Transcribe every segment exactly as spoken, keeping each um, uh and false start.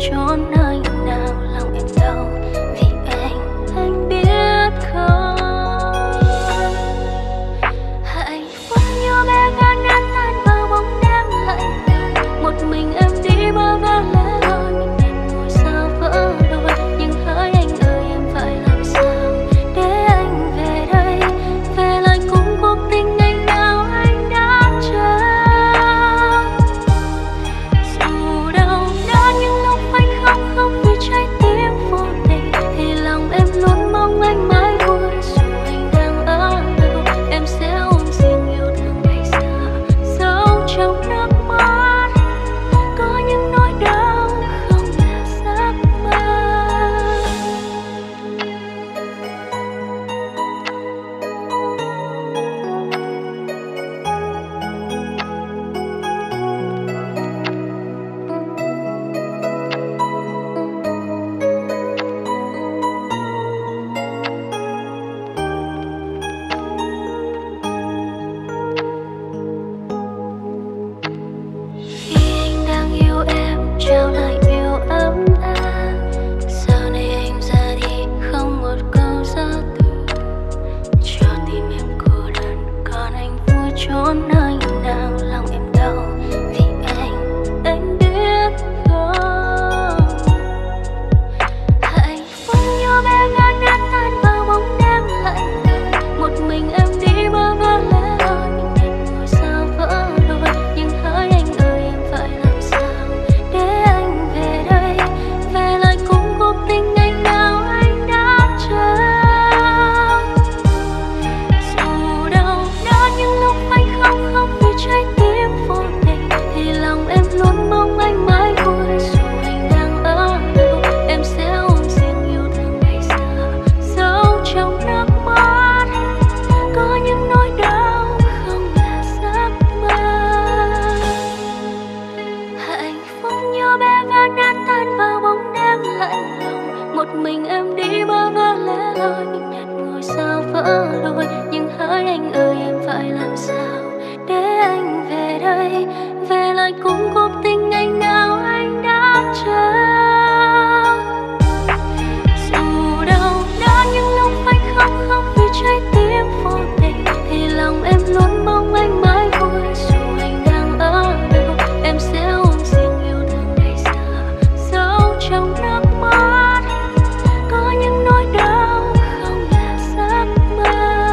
trốn nơi nào lòng em đau vì anh, anh biết không? Hạnh phúc như bé gái nát tan vào bóng đêm lạnh lùng, một mình em đi bơ vơ lẻ loi, mình đành ngồi sao vỡ đôi. Nhưng hỡi anh ơi em phải làm sao để anh về đây, về lại cùng cuộc tình ngày nào anh đã chờ. Dù đau đớn những lúc anh khóc không vì trái tim vô tình, thì lòng em luôn mong anh mãi vui. Dù anh đang ở đâu em sẽ ôm riêng yêu thương ngày xưa, giấu trong nước mắt có những nỗi đau không là giấc mơ. Khi anh đang yêu em trao lại yêu ấm áp, sau này anh ra đi không một câu gió từ, cho tim em cô đơn còn anh vui trốn nơi nào lòng em đau vì anh, anh biết không? Hạnh phúc như bé gái nát tan vào bóng đêm lạnh lùng, một mình em đi bơ vơ lẻ loi, mình đành ngồi sao vỡ đôi. Nhưng hỡi anh ơi em phải làm sao để anh về đây, về lại cùng cuộc tình ngày nào anh đã chờ. Dù đau đớn những lúc anh khóc không vì trái tim vô tình, thì lòng em luôn mong anh mãi vui. Dù anh đang ở đâu em sẽ ôm riêng yêu thương ngày xưa, giấu trong nước mắt có những nỗi đau không là giấc mơ. Hạnh phúc như bé gái nát tan vào bóng đêm lạnh lùng, một mình em đi bơ vơ lẻ loi, mình nhặt ngôi sao vỡ đôi. Nhưng hỡi anh ơi em phải làm sao để anh về đây, về lại cùng cuộc tình ngày nào anh đã chờ. Dù đau đớn những lúc anh khóc không vì trái tim vô tình, thì lòng em luôn mong anh mãi vui. Dù anh đang ở đâu em sẽ ôm riêng yêu thương ngày xưa, giấu trong nước mắt có những nỗi đau không là giấc mơ.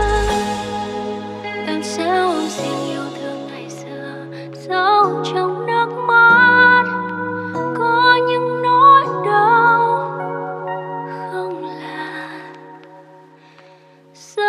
Em sẽ ôm riêng yêu thương ngày xưa, giấu trong nước mắt có những nỗi đau không là giấc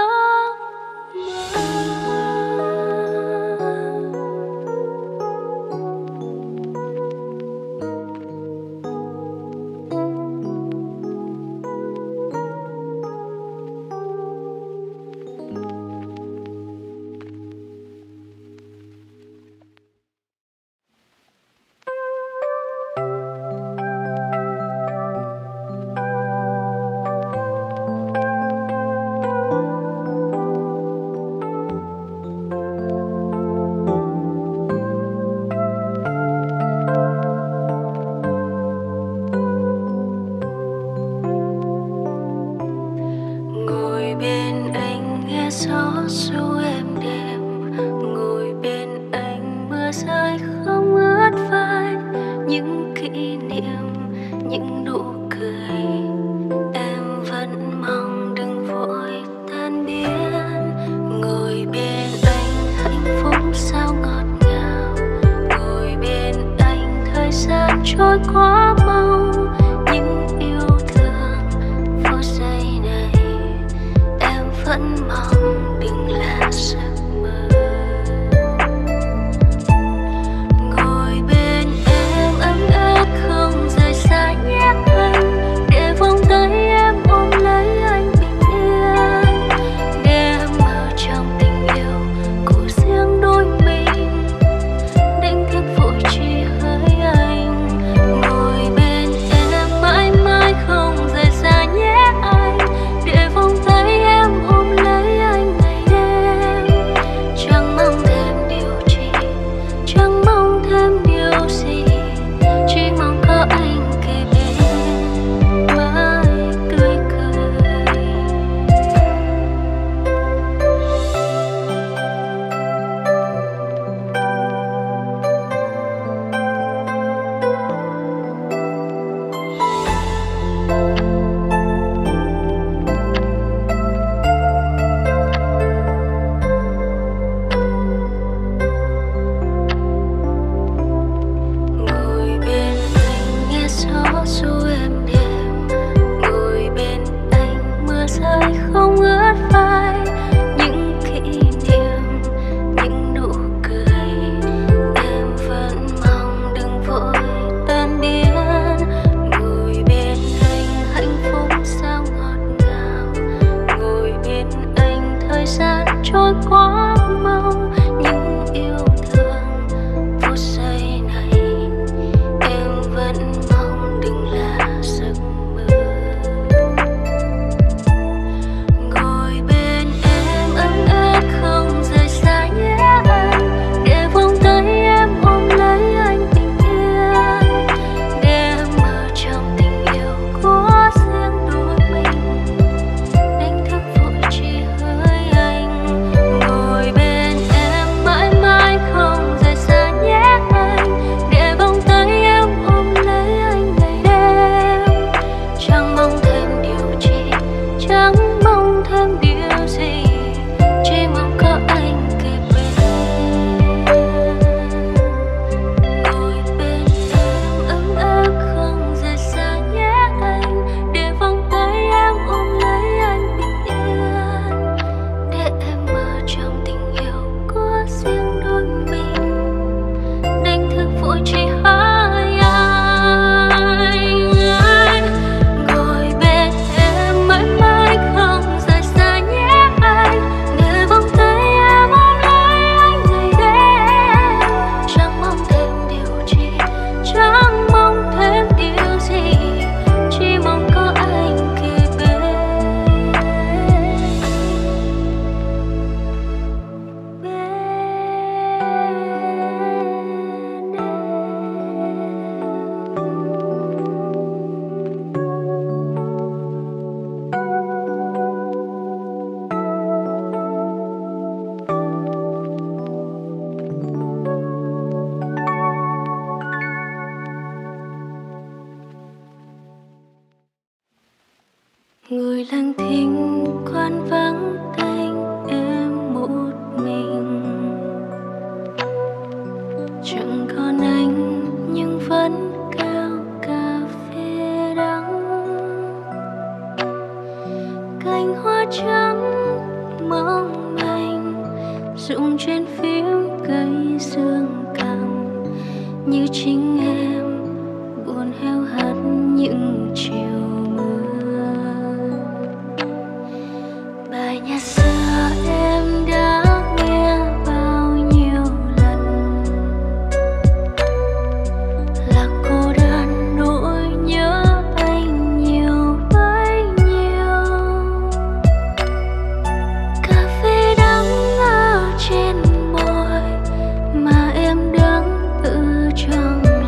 ngồi bên anh nghe gió ru êm đềm, ngồi bên anh mưa rơi không ướt vai, những kỷ niệm những nụ cười em vẫn mong đừng vội tan biến. Ngồi bên anh hạnh phúc sao ngọt ngào, ngồi bên anh thời gian trôi quá mau, những yêu thương phút giây này em vẫn mong đừng là giấc mơ. Ngồi bên em ấm áp không rời xa nhé anh, để vòng tay em ôm lấy anh bình yên, để em mơ trong tình yêu của riêng đôi mình, đánh thức vội chỉ hỡi anh. Ngồi bên ngồi lặng thinh quán vắng tênh em một mình. Chẳng còn anh nhưng vẫn kêu cà phê đắng. Cành hoa trắng mong manh rụng trên phím cây dương cầm, như chính em buồn heo hắt những chiều mưa. Bài nhạc xưa em đã nghe bao nhiêu lần, là cô đơn nỗi nhớ anh nhiều bấy nhiêu. Cà phê đắng ở trên môi mà em đắng tự trong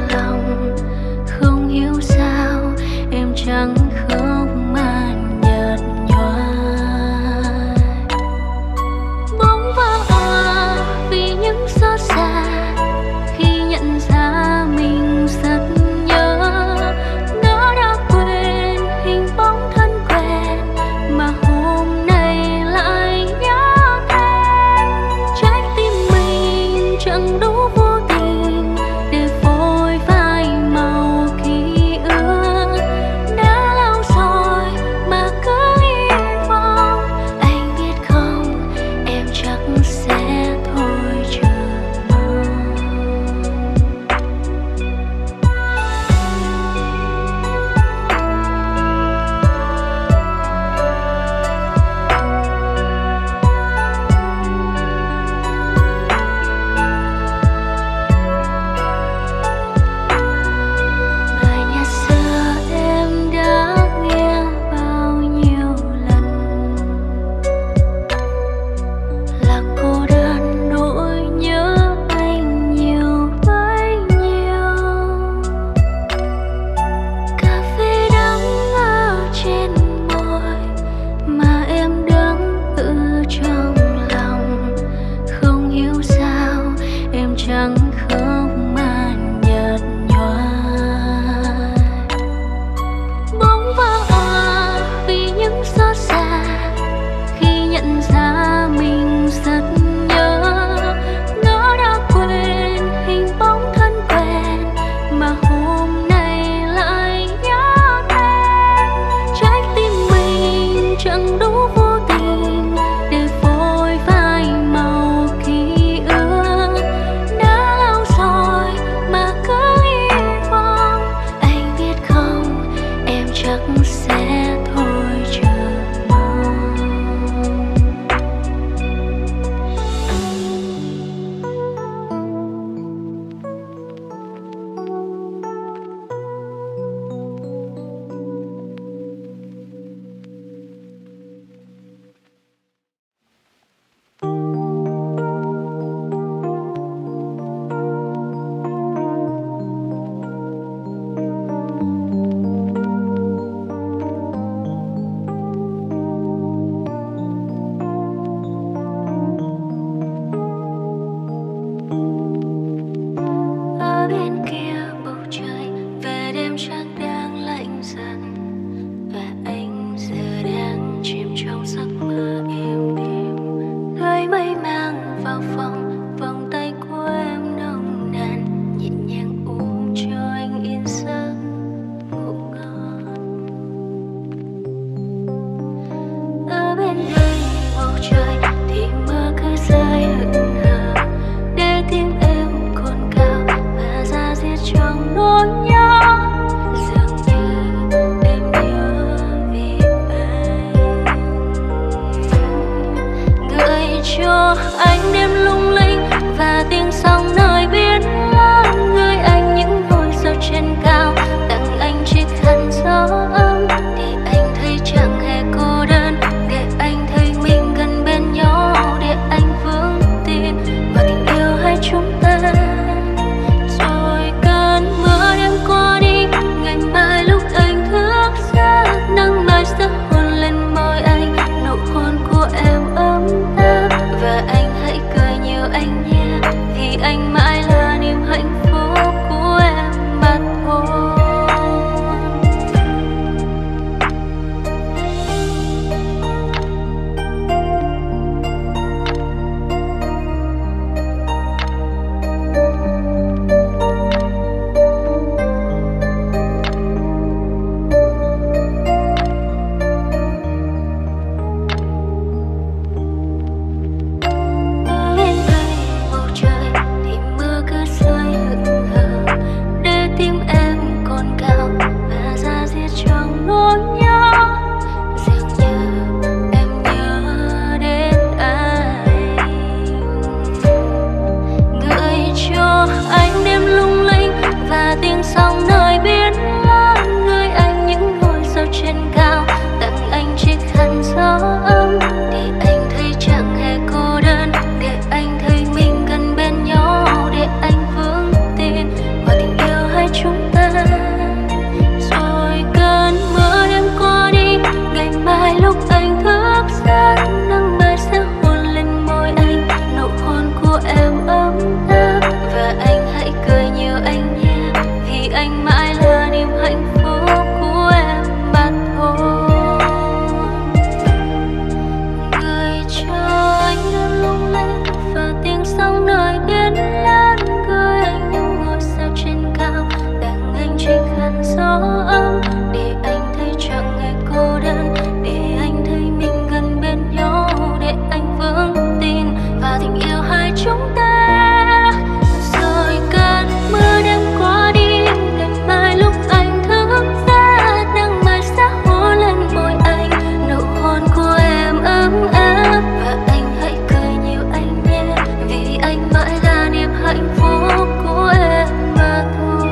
chỉ cần gió ấm, để anh thấy chẳng hề cô đơn, để anh thấy mình gần bên nhau, để anh vững tin vào tình yêu hai chúng ta. Rồi cơn mưa đêm qua đi, ngày mai lúc anh thức ra, nắng mai sẽ hôn lên môi anh, nụ hôn của em ấm áp. Và anh hãy cười nhiều anh nhé, vì anh mãi là niềm hạnh phúc của em mà thôi.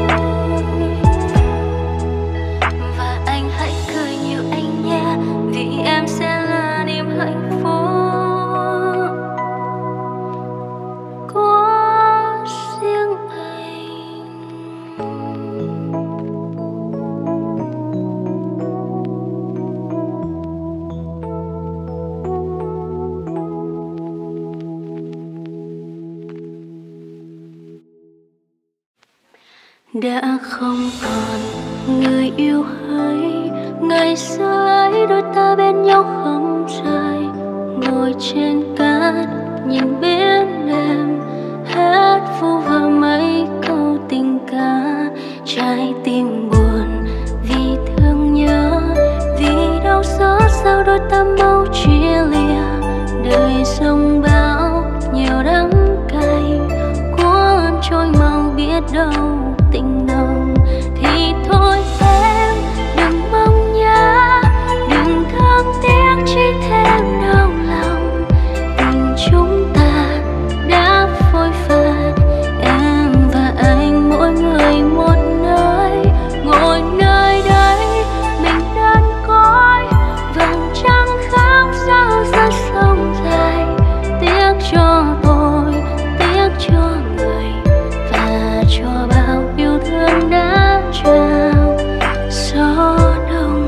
Và anh hãy cười nhiều anh nhé, vì em sẽ là niềm hạnh phúc của riêng anh. Đã không còn người yêu hay ngày xưa ấy, đôi ta bên nhau không rời, ngồi trên cát nhìn biển đêm, hát vu vơ mấy câu tình ca. Trái tim buồn vì thương nhớ, vì đau xót sao đôi ta mau chia lìa. Đời sông bão nhiều đắng cay, cuốn trôi mau biết đâu tình nồng. Thì thôi em đừng mong nhớ, đừng thương tiếc chỉ thêm đau lòng. Tình chúng ta đã phôi pha, em và anh mỗi người một nơi, ngồi nơi đấy mình đơn côi. Vầng trăng khóc sao ra sông dài, tiếc cho tôi, tiếc cho người, và cho bao yêu thương đã trao. Gió đông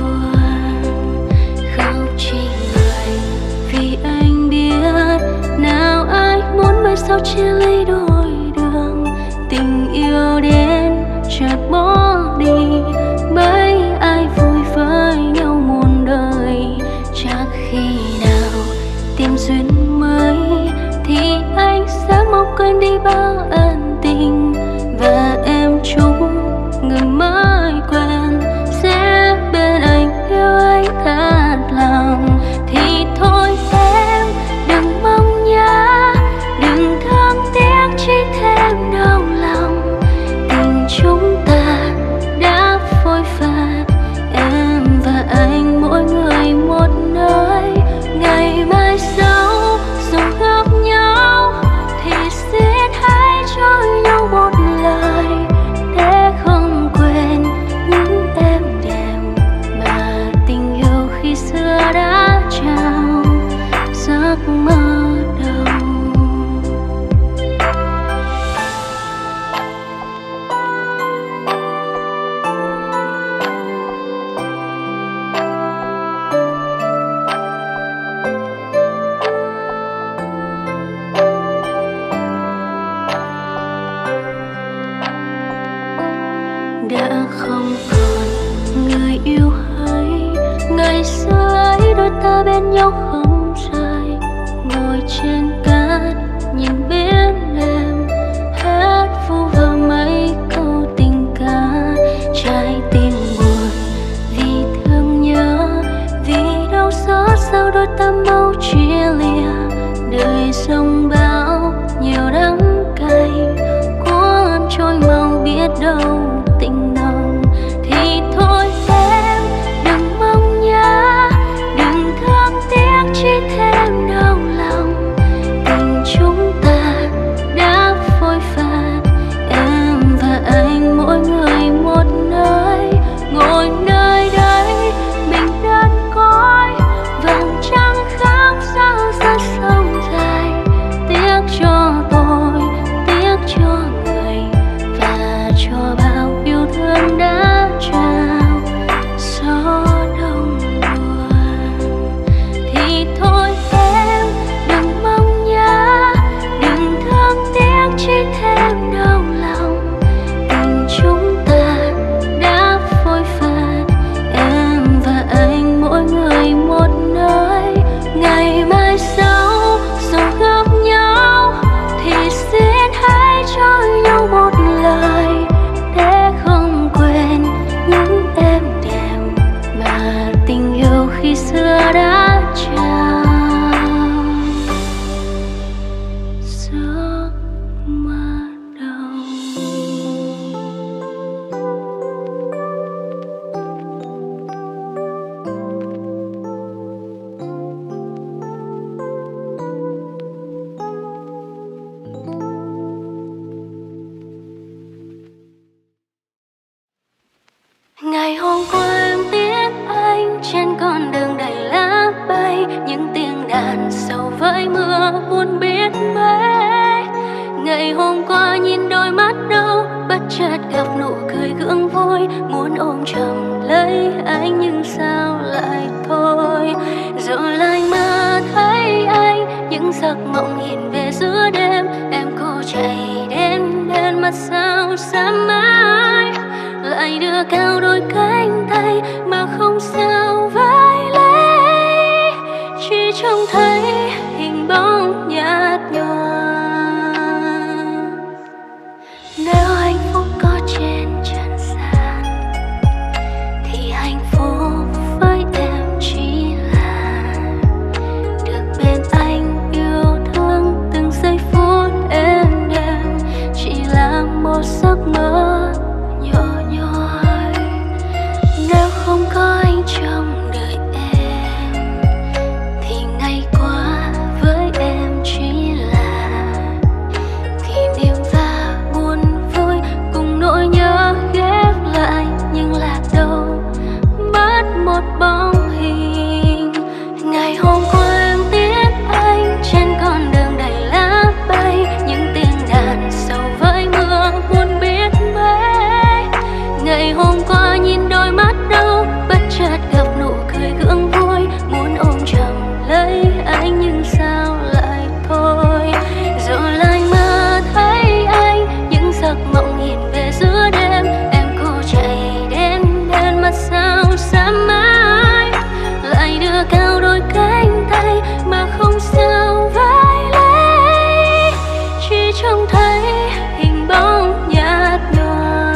buồn khóc chỉ người, vì anh biết nào ai muốn mai sau chia ly đôi đường. Tình yêu đến chợt bỏ đi, mấy ai vui với nhau muôn đời. Chắc khi nào tìm duyên mới thì anh sẽ mau quên đi bao ân tình, và em chúc người mới quen sẽ bên anh yêu anh thật lòng. Thì thôi em đừng mong nhớ, đừng thương tiếc chỉ thêm đau lòng. Tình chúng ta đã phôi pha, em và anh mỗi người một nơi. Ngày mai sau dù gặp nhau thì xin hãy cho nhau một lời, để không quên những êm đềm mà tình yêu khi xưa đã trao giấc mơ đầu. Đã không còn người yêu hay ngày xưa ấy, đôi ta bên nhau không rời, ngồi trên cát nhìn biển đêm, hát vu vơ mấy câu tình ca. Trái tim buồn vì thương nhớ, vì đau xót sao đôi ta mau chia lìa. Đời sông bão nhiều đắng cay, cuốn trôi mau biết đâu tình nồng. Thì thôi em đừng mong nhớ, đừng thương tiếc chỉ thêm đau lòng. Ngày hôm qua em tiếc anh trên con đường đầy lá bay, những tiếng đàn sầu với mưa buồn biết mấy. Ngày hôm qua nhìn đôi mắt đâu bất chợt gặp nụ cười gượng vui, muốn ôm chầm lấy anh nhưng sao lại thôi. Rồi lại mơ thấy anh những giấc mộng hiện về giữa đêm, em cố chạy đến đến mà sao sáng mai lại đưa cao đôi cánh tay mà không sao vai lấy, chỉ trông thấy hình bóng nhạt nhòa. Nếu hạnh phúc có trên trần gian thì hạnh phúc với em chỉ là được bên anh yêu thương từng giây phút êm đềm, chỉ là một giấc mơ nhỏ nhoi. Nếu không có anh trong đời em thì ngày qua với em chỉ là kỷ niệm và buồn vui cùng nỗi nhớ ghép lại, nhưng lạc đâu mất một bóng hình. Ngày hôm qua em tiếc anh trên con đường đầy lá bay, những tiếng đàn sầu với mưa buồn biết mấy. Ngày hôm qua nhìn đôi mắt đâu bất chợt gặp nụ cười gượng vui, muốn ôm chầm lấy anh nhưng sao lại thôi. Rồi lại mơ thấy anh những giấc mộng hiện về giữa đêm, em cố chạy đến đến mà sao sáng mai lại đưa cao đôi cánh tay mà không sao vai lấy, chỉ trông thấy hình bóng nhạt nhòa.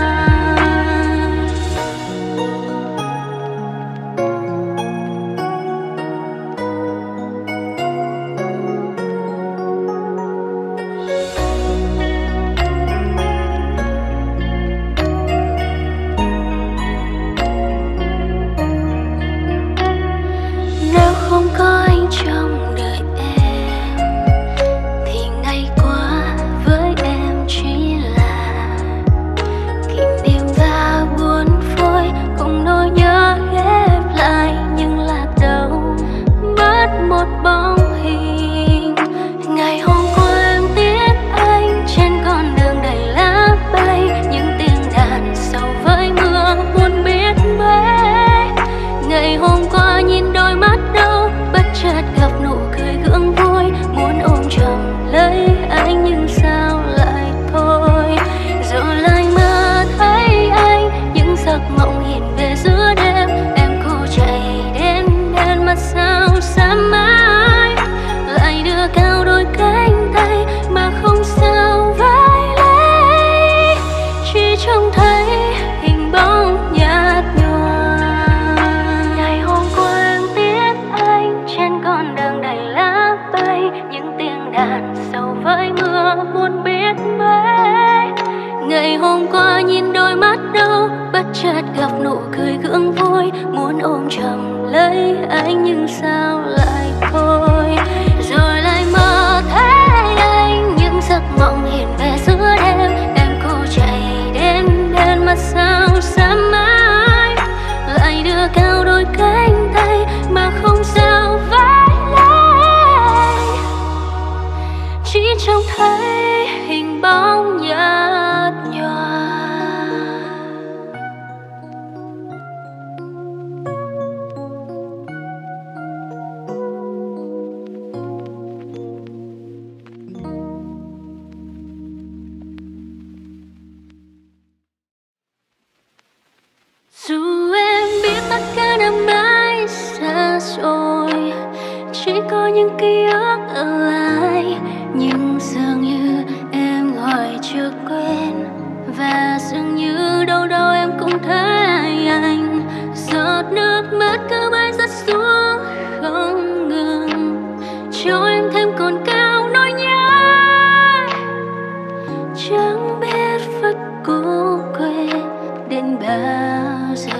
Nếu không có anh trong đời em thì ngày qua với em chỉ là kỷ niệm và buồn vui cùng nỗi nhớ ghép lại, nhưng lạc đâu mất một bóng hình. Ngày hôm qua em tiếc anh trên con đường đầy lá bay, những tiếng đàn sầu với mưa buồn biết mấy. Ngày hôm qua nhìn đôi mắt đâu bất chợt gặp nụ cười gượng vui, muốn ôm chầm lấy anh nhưng sao lại thôi. Rồi lại mơ thấy anh những giấc mộng hiện về giữa đêm, em cố chạy đến đến mà sao sáng mai lại đưa cao đôi cánh tay mà không sao vai lấy, chỉ trông thấy hình bóng nhạt nhòa. Ngày hôm qua em tiếc anh trên con đường đầy lá bay, những tiếng đàn sầu với mưa buồn biết mấy. Ngày hôm qua nhìn đôi mắt đâu bất chợt gặp nụ cười gượng vui, muốn ôm chầm lấy anh nhưng sao lại thôi. Rồi lại mơ thấy anh những giấc mộng hiện về giữa đêm, em cố chạy đến đến mà sao sáng mai lại đưa cao đôi cánh tay mà không sao vai lấy, chỉ trông thấy hình bóng nhạt nhòa. Dù em biết tất cả đã mãi xa rồi, chỉ có những ký ức ở lại, nhưng dường như em gọi chưa quên, và dường như đâu đâu em cũng thấy anh. Giọt nước mắt cứ bay rớt xuống không ngừng, cho em thêm cồn cao nỗi nhớ, chẳng biết phải cố quên đến bao giờ.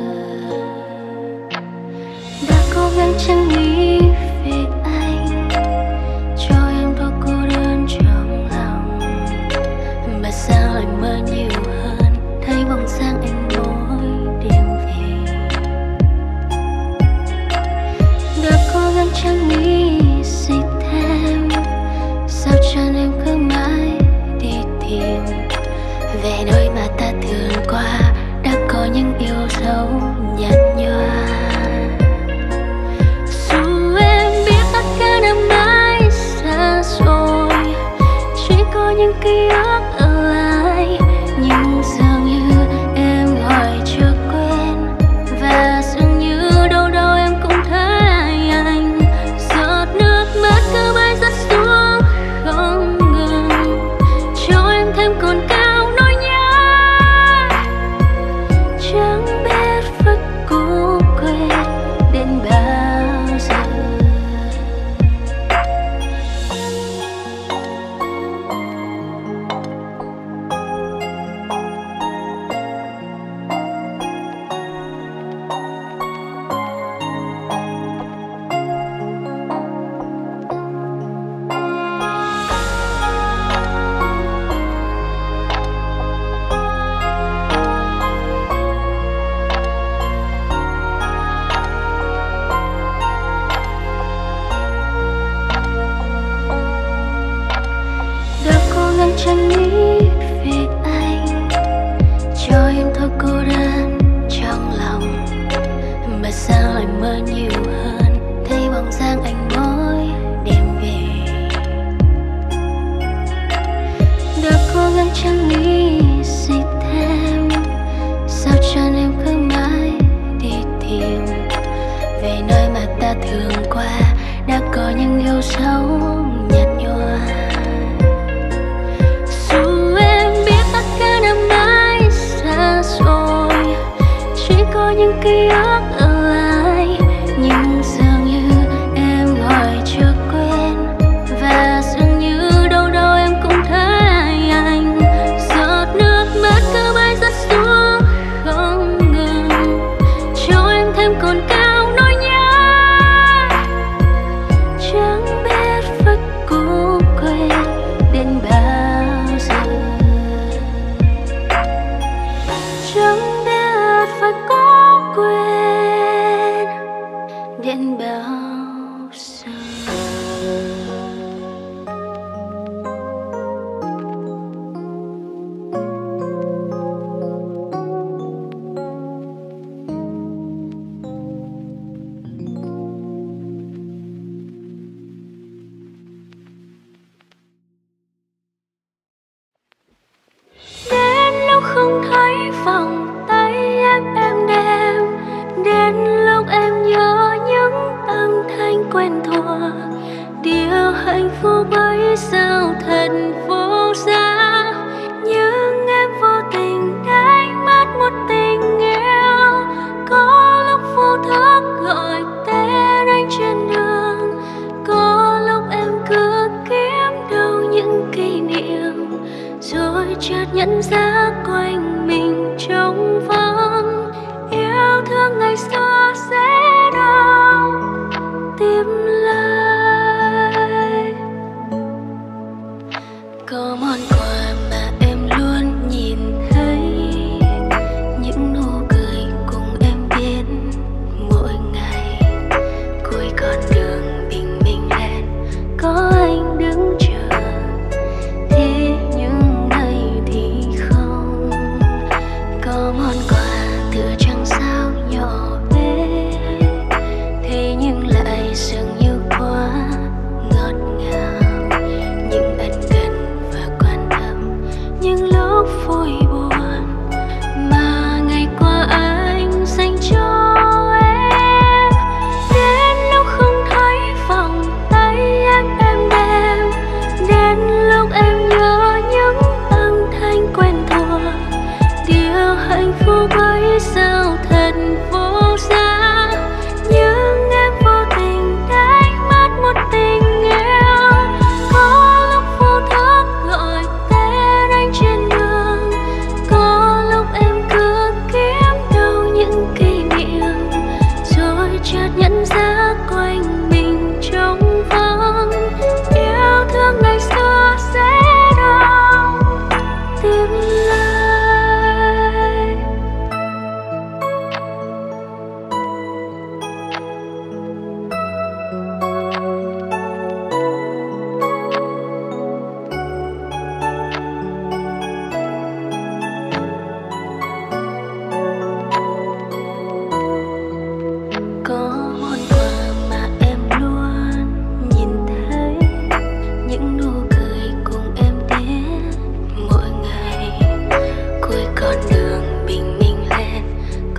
Đã cố gắng chẳng nghĩ về anh, cho em thôi cô đơn trong lòng, mà sao lại mơ nhiều hơn, thấy bóng dáng anh mỗi đêm. sâu nhạt nhòa. Dù em biết tất cả đã mãi xa rồi, chỉ có những ký ức ở lại, nhưng dường như em hỏi chưa quên, và dường như đâu đâu em cũng thấy anh. Giọt nước mắt cứ bay rớt xuống không ngừng, cho em thêm cồn cào nỗi nhớ. Chẳng biết phải cố quên đến bao giờ. Chẳng nghĩ về anh, cho em thôi cô đơn trong lòng, mà sao lại mơ nhiều hơn, thấy bóng dáng anh mỗi đêm về. Đã cố gắng chẳng nghĩ gì thêm, sao chân em cứ mãi đi tìm về nơi mà ta thường qua, đã có những yêu dấu nhạt nhòa. Rồi chỉ có những ký ức ở lại, nhưng dường như em hỏi chưa quên, và dường như đâu đâu em cũng thấy anh. Giọt nước mắt cứ bay rớt xuống không ngừng, cho em thêm cồn cào nỗi nhớ. Chẳng biết phải cố quên đến bao giờ. Chẳng biết phải cố quên đến bao giờ. Đến lúc không thấy vòng tay em em đêm, đến lúc em nhớ những âm thanh quen thuộc, điều hạnh phúc bấy sao thật vô giá. Nhưng em vô tình đánh mất một tình yêu, có lúc vô thức gọi tên anh trên đường, có lúc em cứ kiếm đâu những kỷ niệm, rồi chợt nhận ra quanh mình trống vắng. Yêu thương ngày xưa sẽ đâu tìm lại. Có món quà mà em luôn nhìn thấy, những nụ cười cùng em đến mỗi ngày, cuối con đường bình minh lên có anh đứng chờ. Thế nhưng nay thì không, có món quà từ trăng sao nhỏ bé, thế nhưng lại dường như quá ngọt ngào. Những ân cần và quan tâm, những lúc vui buồn mà ngày qua anh dành cho em. Đến lúc không thấy vòng tay em em đêm, đến lúc em nhớ những âm thanh quen thuộc, điều hạnh phúc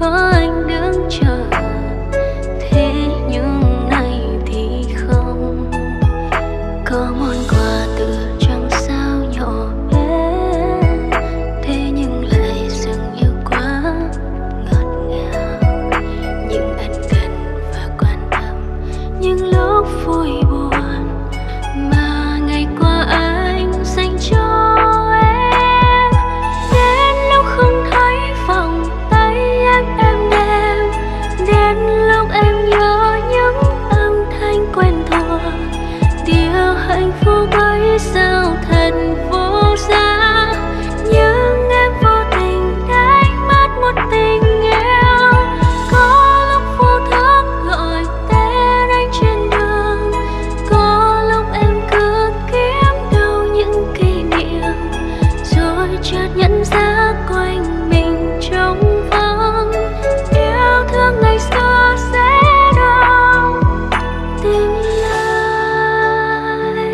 có anh đứng chờ. Thế nhưng nay thì không, có món quà từ trăng sao nhỏ bé, thế nhưng lại dường như quá ngọt ngào. Nhưng anh cần và quan tâm những lúc vui buồn mà ngày qua anh dành cho em. Đến lúc không thấy vòng tay em êm đềm, đến lúc em nhớ những âm thanh quen thuộc, điều hạnh phúc ấy sao thật vô giá. Nhưng em vô tình đánh mất một tình yêu. Có lúc vô thức gọi tên anh trên đường, có lúc em cứ kiếm đâu những kỷ niệm, rồi chợt nhận ra quanh mình trống vắng. Yêu thương ngày xưa sẽ đâu tìm lại.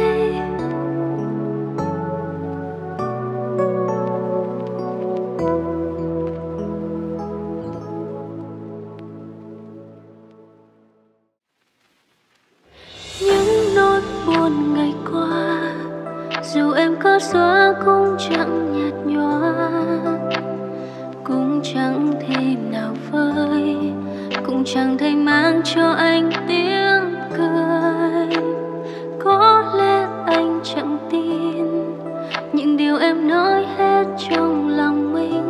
Những nỗi buồn ngày qua, dù em có xóa cũng chẳng nhạt nhòa, cũng chẳng thể nào vơi, cũng chẳng thể mang cho anh tiếng cười. Có lẽ anh chẳng tin những điều em nói hết trong lòng mình,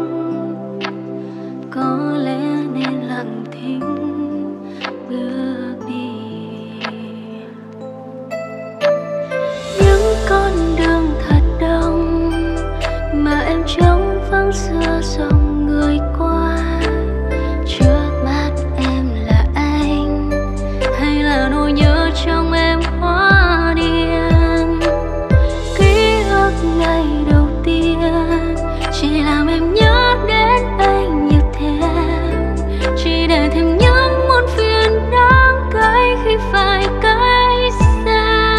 có lẽ nên lặng thinh bước đi. Những con đường thật đông mà em trống vắng giữa dòng người qua. Trước mắt em là anh hay là nỗi nhớ trong em hóa điên? Ký ức ngày đầu tiên chỉ làm em nhớ đến anh nhiều thêm, chỉ để thêm những muôn phiền đáng cay khi phải cách xa.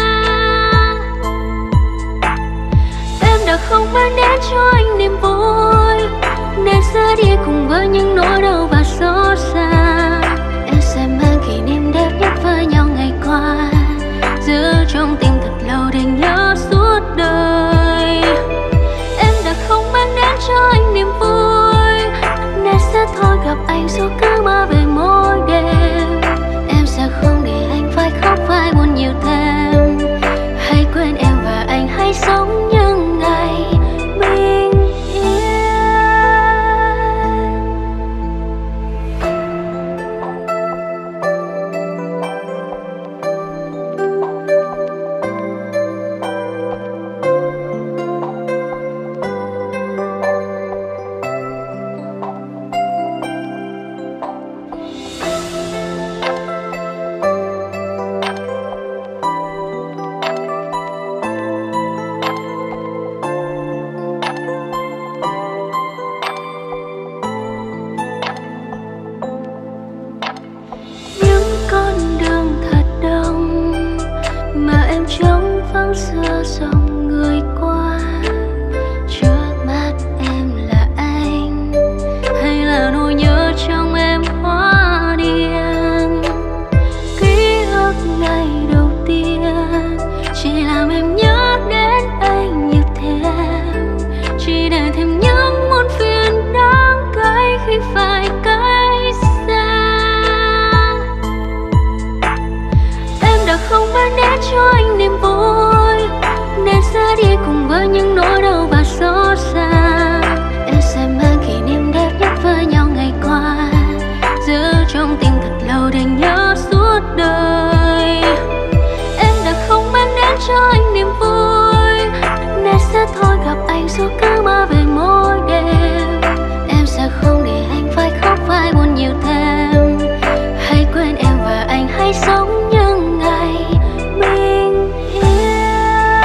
Em đã không mang đến cho anh niềm vui, nên sẽ đi cùng với những nỗi đau và xót xa. Em sẽ mang kỷ niệm đẹp nhất với nhau ngày qua, giữ trong tim thật lâu để nhớ suốt đời. Em đã không mang đến cho anh niềm vui, nên sẽ thôi gặp anh dù cứ mơ về mỗi đêm. Em sẽ không để anh phải khóc phải buồn nhiều thêm. Hãy quên em và anh, hãy sống những ngày bình yên. Những con đường thật đông mà em trống vắng giữa dòng người qua. Trước mắt em là anh hay là nỗi nhớ trong em hóa điên? Ký ức ngày đầu tiên chỉ làm em nhớ đến anh nhiều thêm, chỉ để thêm những muôn phiền đáng cay khi phải cách xa. Em đã không mang đến cho anh niềm vui, nên sẽ đi cùng với những nỗi đau và xót xa. Em sẽ mang kỷ niệm đẹp nhất với nhau ngày qua, giữ trong tim thật lâu để nhớ suốt đời. Em đã không mang đến cho anh niềm vui, nên sẽ thôi gặp anh dù cứ mơ về mỗi đêm. Em sẽ không để anh phải khóc phải buồn nhiều thêm. Hãy quên em và anh, hãy sống những ngày bình yên.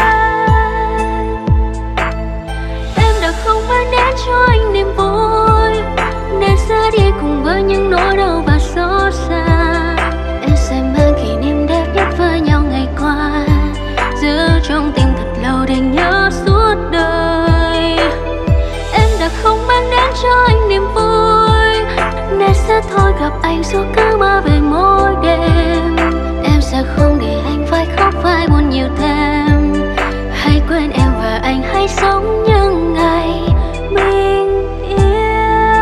Em đã không mang đến cho anh niềm vui, nên sẽ đi cùng với những nỗi đau và xót xa. Em sẽ mang kỷ niệm đẹp nhất với nhau ngày qua, giữ trong tim thật lâu để nhớ suốt đời. sẽ thôi gặp anh suốt cứ mơ về mỗi đêm. Em sẽ không để anh phải khóc phải buồn nhiều thêm. Hãy quên em và anh, hãy sống những ngày bình yên.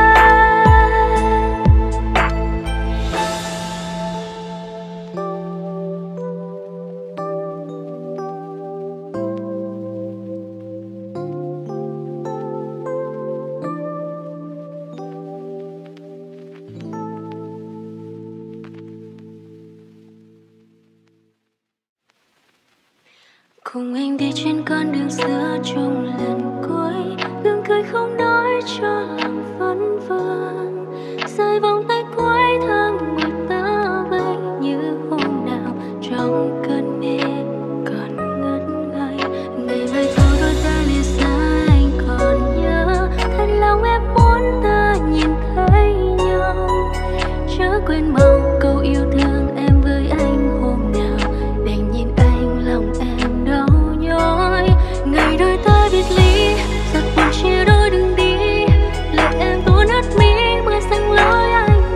Cùng anh đi trên con đường xưa chung lần cuối, gương cười không nói cho lòng vấn vương. Rơi vòng tay cuối tháng một ta bay như hôm nào trong cơn mê còn ngất ngây. Ngày mai thôi đôi ta lìa xa anh còn nhớ, thật lòng em muốn ta nhìn thấy nhau. Chớ quên mau câu yêu thương em với anh hôm nào, để nhìn anh lòng em đau nhói. Ngày đôi ta biệt ly, giọt buồn chia đôi đường đi, lệ em tuôn ướt mi mưa xanh lối anh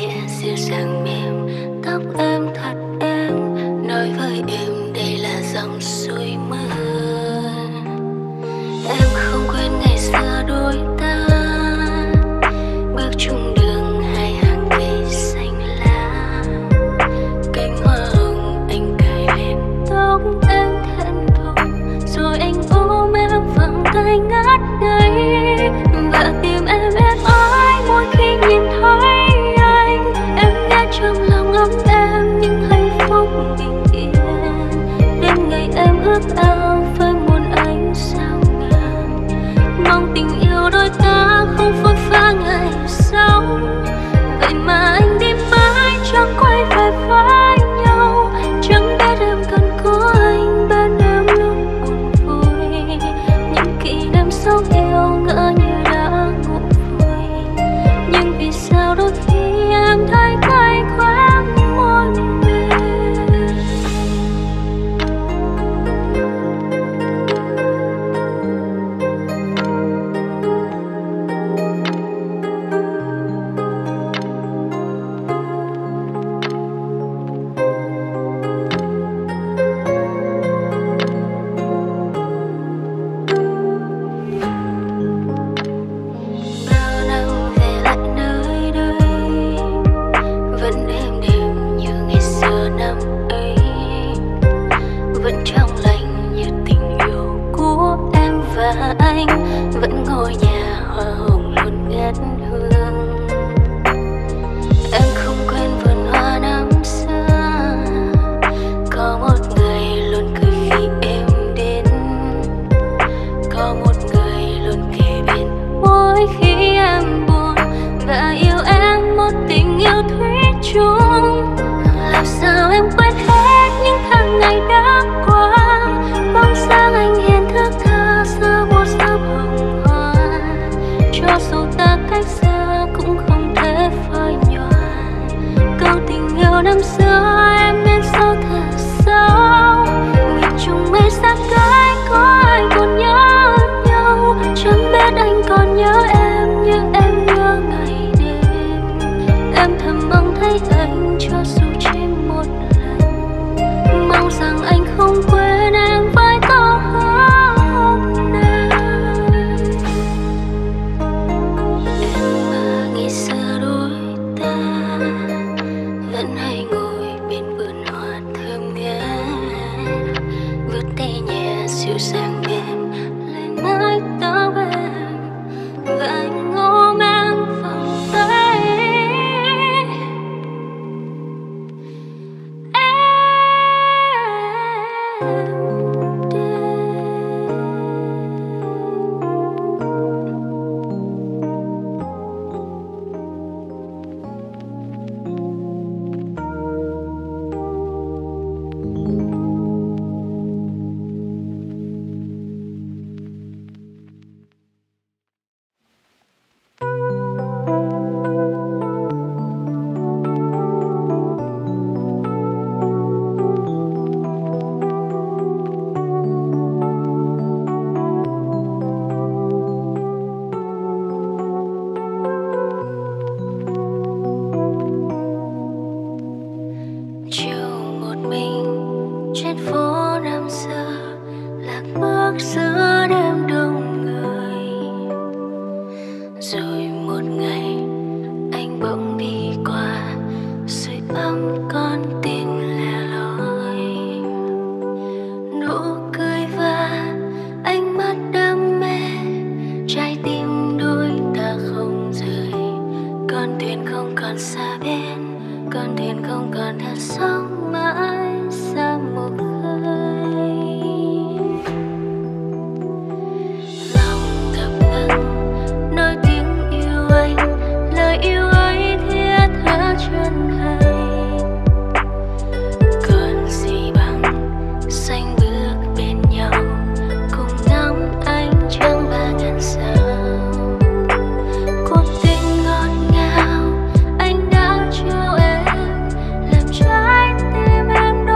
nhẹ dịu dàng mềm, tóc em thật êm, nói với em đây là dòng suối mưa. Em không quên ngày xưa đôi ta bước chung đường hai hàng cây xanh lá, cánh hoa hồng anh cài lên tóc em thẹn thùng, rồi anh ôm em vòng tay ngát ngây và tim em êm ái mỗi khi nhìn thấy anh. Em nghe trong lòng ấm em những hạnh phúc bình yên, đêm ngày em ước ao với muôn ánh sao ngàn, mong tình yêu đôi ta không phôi pha ngày sau. Vậy mà anh đi mãi chẳng quay về với nhau, chẳng biết em cần có anh bên em lúc buồn vui, những kỷ niệm sâu yêu ngỡ như đã ngủ vùi. Nhưng vì sao đôi khi em thấy cay khoáng môi mềm. Bao năm về lại nơi đây, vẫn êm đềm như ngày xưa năm ấy, vẫn trong lành như tình yêu của em và anh, vẫn ngôi nhà hoa hồng luôn ngát hương. Em không quên vườn hoa năm xưa, có một người luôn cười khi em đến, có một người luôn kề bên mỗi khi em buồn, và yêu em một tình yêu thủy chung. Làm sao em quên hết những tháng ngày đã qua, bóng dáng anh hiền thước tha giữa một giấc hồng hoa, cho dù ta cách xa cũng không thể phai nhòa. Câu tình yêu năm xưa em nên sâu thật sâu, nghìn trùng mây xa cách có ai còn nhớ nhau, chẳng biết anh còn nhớ em như em nhớ ngày đêm. Em thầm mong thấy anh cho dù chỉ một lần, mong rằng anh không quên em với câu hứa hôm nay. Em mơ ngày xưa đôi ta vẫn hay ngồi bên vườn hoa thơm ngát, vươn tay nhẹ dịu dàng mềm lên mái tóc em, và anh ôm em vòng tay. Chiều một mình trên phố năm xưa, lạc bước giữa đêm đông người, rồi một ngày anh bỗng đi qua, sưởi ấm con tim lẻ loi. Nụ cười và ánh mắt đam mê, trái tim đôi ta không rời. Con thuyền không còn xa bên, con thuyền không còn theo sóng mãi xa một khơi. Lòng thầm ngừng nói tiếng yêu anh, lời yêu ấy thiết tha chân thành. Còn gì bằng xanh bước bên nhau, cùng ngắm ánh trăng và ngàn sao. Cuộc tình ngọt ngào anh đã trao em, làm trái tim em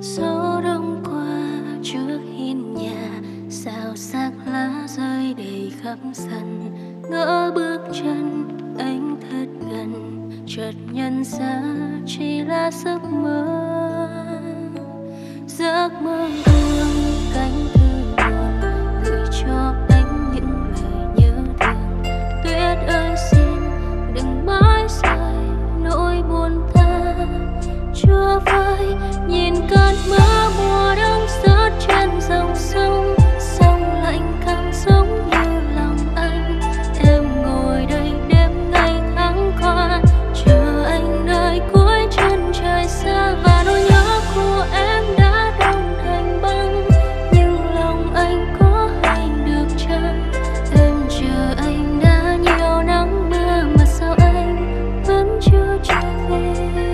Gió đông qua trước hiên nhà, xào xạc lá rơi đầy khắp sân. Ngỡ bước chân anh thật gần, chợt nhận ra chỉ là giấc mơ. Giấc mơ buông cánh thư buồn, gửi cho anh những lời nhớ thương. Tuyết ơi xin đừng mãi rơi, nỗi buồn ta chưa vơi. Nhìn cơn mưa mùa đông rớt trên dòng sông, sông lạnh càng giống như lòng anh. Em ngồi đây đêm ngày tháng qua, chờ anh nơi cuối chân trời xa. Và nỗi nhớ của em đã đông thành băng, nhưng lòng anh có hay được chăng? Em chờ anh đã nhiều nắng mưa mà sao anh vẫn chưa trở về.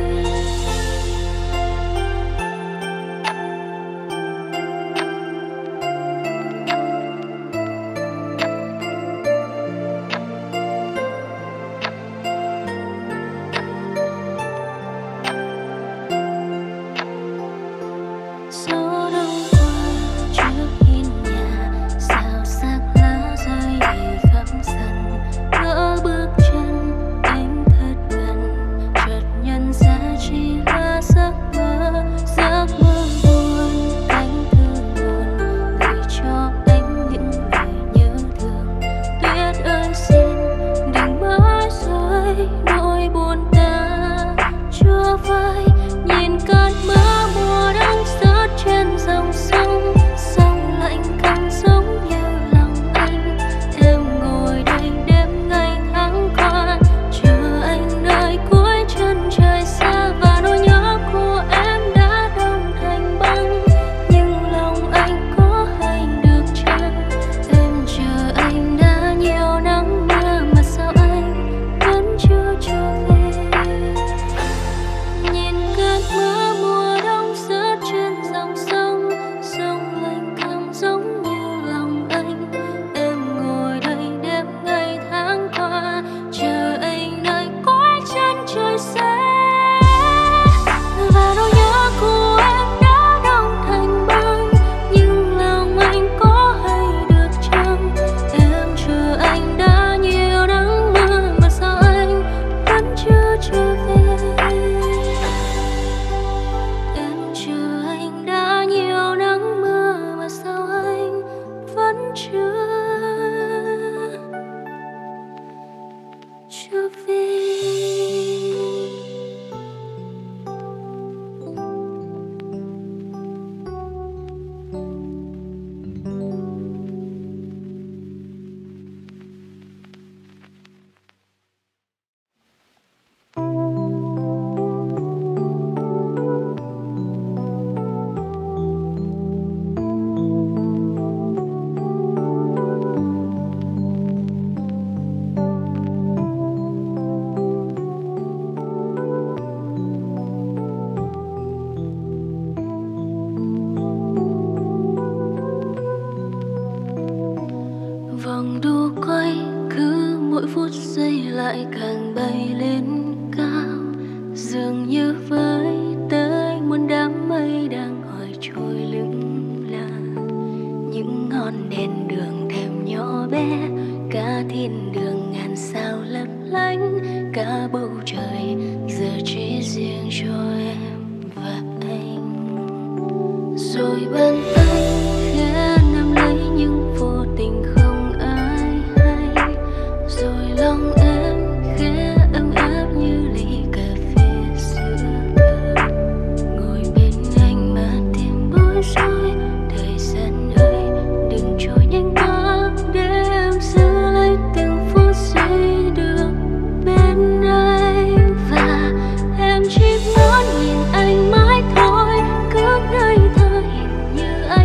Gió đông qua trước hiên nhà, xào xạc lá rơi đầy khắp sân. Ngỡ bước chân anh thật gần, chợt nhận ra chỉ là giấc mơ. Giấc mơ buồn cánh thư buồn, gửi cho anh những lời nhớ thương. Tuyết ơi xin đừng mãi rơi, nỗi buồn ta chưa vơi. Nhìn cơn mưa mùa đông rớt trên dòng sông, sông lạnh càng giống như lòng anh. Em ngồi đây đêm ngày tháng qua, chờ anh nơi cuối chân trời xa. Và nỗi nhớ của em đã đông thành băng, nhưng lòng anh có hay được chăng? Em chờ anh đã nhiều nắng mưa mà sao anh vẫn chưa trở về. Nhìn cơn mưa mùa đông rớt trên dòng sông, sông lạnh càng giống như lòng anh. Em ngồi đây đêm ngày tháng qua, chờ anh nơi cuối chân trời xa. Và nỗi nhớ của em đã đông thành băng, nhưng lòng anh có hay được chăng? Em chờ anh đã nhiều nắng mưa mà sao anh vẫn chưa trở về. Em chờ anh đã nhiều nắng mưa mà sao anh vẫn chưa trở về. Vòng đu quay cứ mỗi phút giây lại càng bay lên cao, dường như với tới muôn đám mây đang hỏi trôi lưng là những ngọn đèn đường thèm nhỏ bé. Cả thiên đường ngàn sao lấp lánh, cả bầu trời giờ chỉ riêng cho em và anh. Rồi bàn tay khẽ nắm lấy nhưng vô tình không ai hay. Rồi lòng em khẽ ấm áp như ly cà phê sữa thơm. Ngồi bên anh mà tìm bối rối. Thời gian ơi đừng trôi nhanh quá, để em giữ lấy từng phút giây được bên anh. Và em chỉ muốn nhìn anh mãi thôi, cứ ngây thơ hình như anh.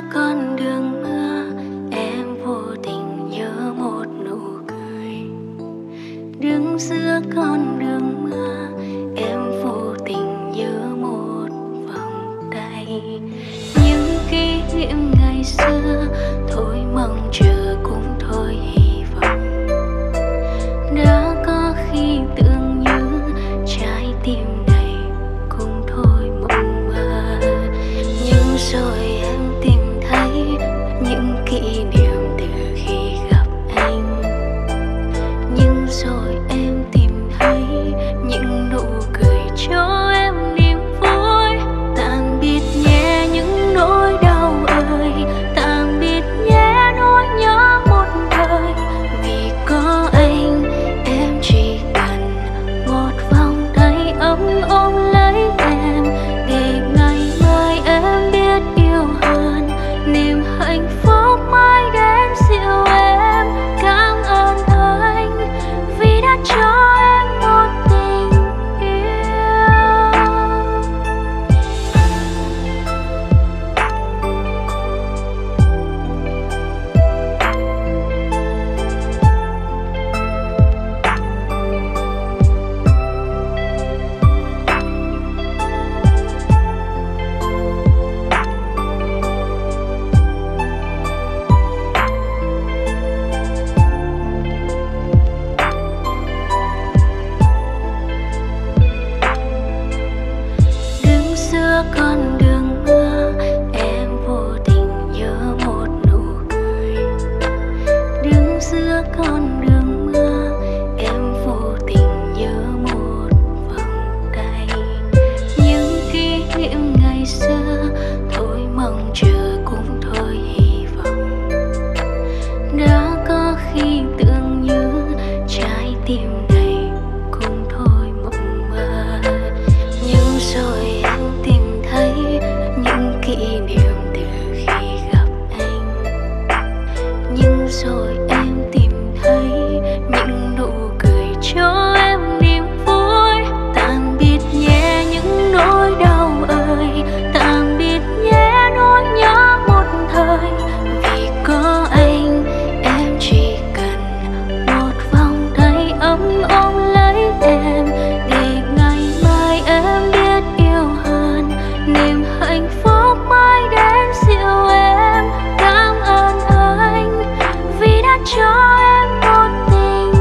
con đường mưa em vô tình nhớ một nụ cười. Đứng giữa con đường mưa em vô tình nhớ một vòng tay. Những kỷ niệm ngày xưa thôi mong chờ cũng thôi hy vọng. Đã có khi tưởng như trái tim này cũng thôi mộng mơ. Nhưng rồi em tìm thấy những kỷ niệm từ khi gặp anh. Nhưng rồi em tìm thấy những nụ cười cho em niềm vui. Tạm biệt nhé những nỗi đau ơi, tạm biệt nhé nỗi nhớ một đời. Vì có anh em chỉ cần một vòng tay ấm ôm lấy em, để ngày mai em biết yêu hơn. Niềm hạnh phúc mãi đến dịu em. Cảm ơn anh vì đã cho em một tình yêu. Đứng giữa con đường mưa em vô tình nhớ một nụ cười. Đứng giữa con đường mưa em vô tình nhớ một vòng tay. Những kỷ niệm ngày xưa thôi mong chờ cũng thôi hy vọng. Đã có khi tưởng như trái tim này cũng thôi mộng mơ. Nhưng rồi em tìm thấy những kỷ niệm từ khi gặp anh. Nhưng rồi em tìm thấy những nụ cười cho em niềm vui. Tạm biệt nhé những nỗi đau ơi, tạm biệt nhé nỗi nhớ một thời. Vì có anh em chỉ cần một vòng tay ấm ôm lấy em, để ngày mai em biết yêu hơn. Niềm hạnh phúc mãi đến dịu em. Cảm ơn anh vì đã cho em một tình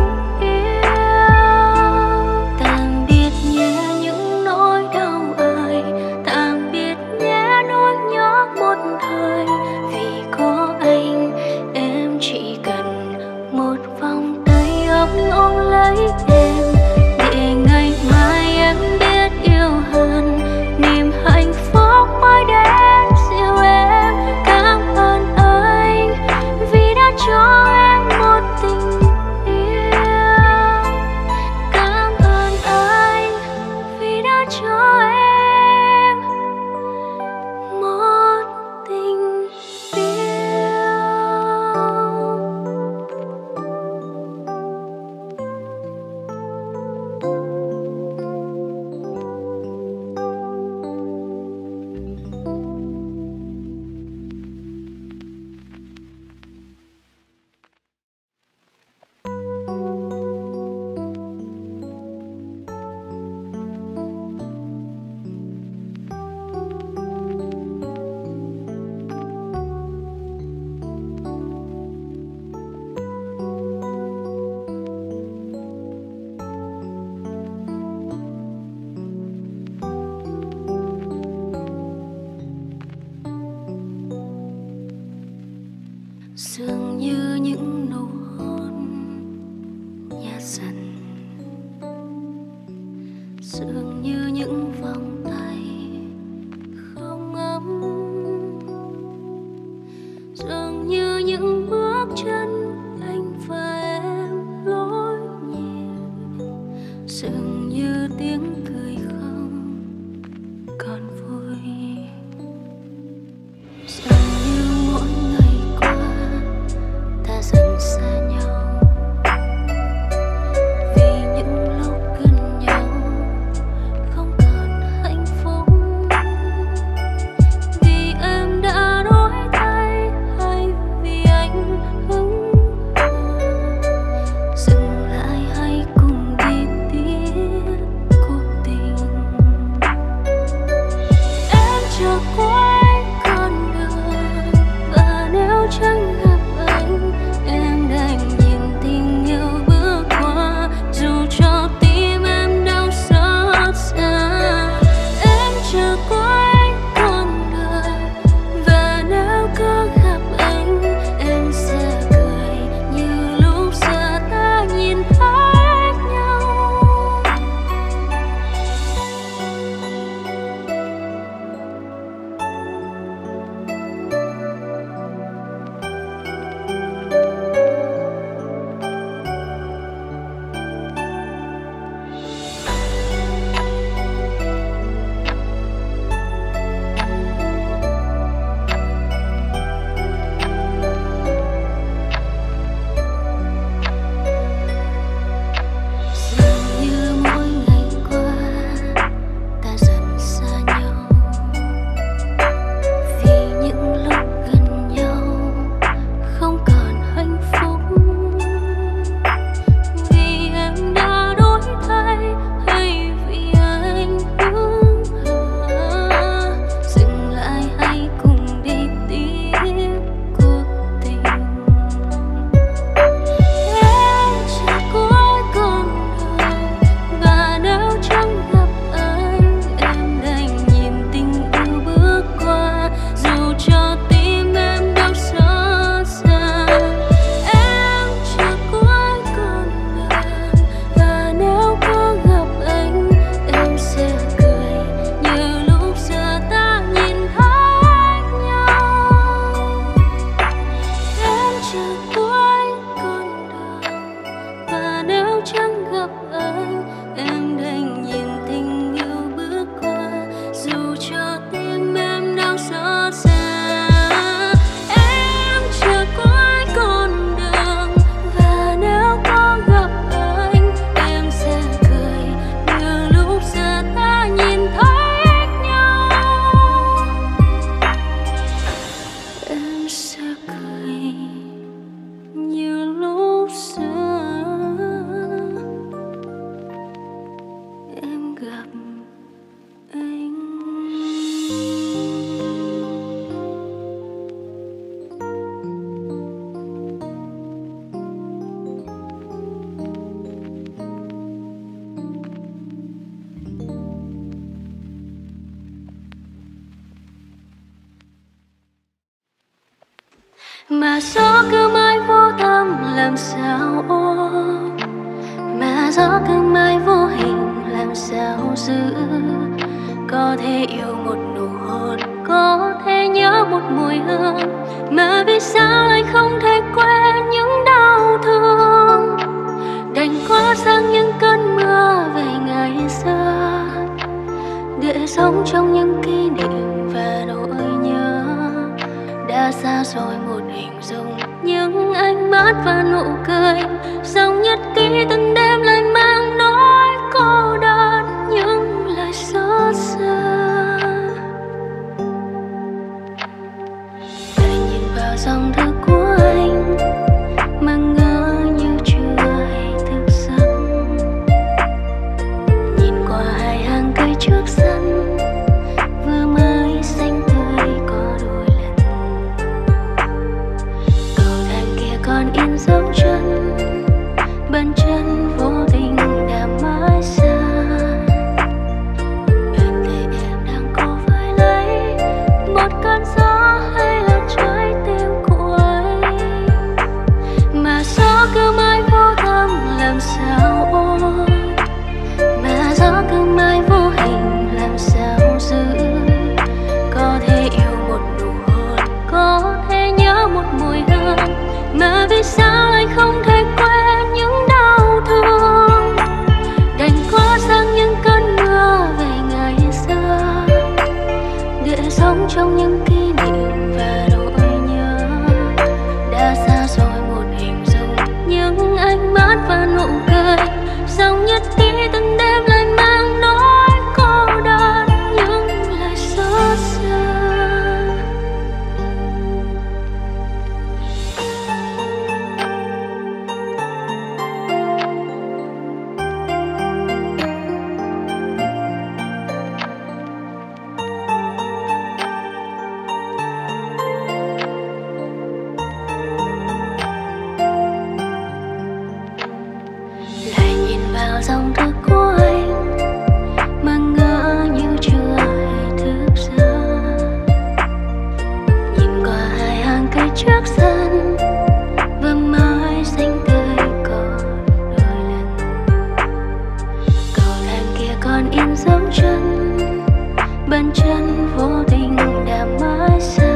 yêu. Tạm biệt nhé những nỗi đau ơi, tạm biệt nhé nỗi nhớ một thời. Vì có anh em chỉ cần một vòng tay ấm ôm lấy em, để ngày mai em biết yêu hơn. Niềm hạnh phúc mãi đến dịu em. Cảm ơn anh vì đã cho em một tình yêu. Cảm ơn anh vì đã cho em một tình yêu. Dường như những nụ hôn nhạt dần, dường như những vòng tay không ấm, dường như những bước chân anh và em lối nhịp, dường như tiếng cười không còn vui. Dường như mỗi ngày qua ta dần xa nhau, vì những lúc gần nhau không còn hạnh phúc. Vì em đã đổi thay mà gió cứ mãi vô tâm làm sao ôm, mà gió cứ mãi vô hình làm sao giữ. Có thể yêu một nụ hôn, có thể nhớ một mùi hương, mà vì sao lại không thể quên những đau thương. Đành quá sang những cơn mưa về ngày xưa, để sống trong những kỷ niệm và nỗi nhớ. Đã xa rồi một hình dung, những ánh mắt và nụ cười, dòng nhật ký từng đêm lại mang nỗi cô đơn, những lời xót xa. Để nhìn vào dòng thư của anh mà ngỡ như chưa hề thức giấc, nhìn qua hai hàng cây trước sân vừa mới xanh tươi có đôi lần. Cầu thang kia còn in dấu chân, bàn chân vô tình đã mãi xa. Bên tay em đang cố với lấy một cơn gió hay là trái tim của anh, mà gió cứ mãi vô tâm làm sao ôm, mà gió cứ mãi vô hình làm sao giữ. Có thể yêu một nụ hôn, có thể nhớ một mùi hương, mà vì sao lại không thể quên những đau thương. Đành quá sang những cơn mưa về ngày xưa, để sống trong những kỷ niệm và nỗi nhớ. Đã xa rồi một hình dung, những ánh mắt và nụ cười, dòng nhật ký từng đêm lại mang nỗi cô đơn, những lời xót xa. Lại nhìn vào dòng thư của anh mà ngỡ như chưa hề thức giấc, nhìn qua hai hàng cây trước sân và mãi xanh tươi còn đôi lần. Cầu thang kia còn in dấu chân, bàn chân vô tình đã mãi xa.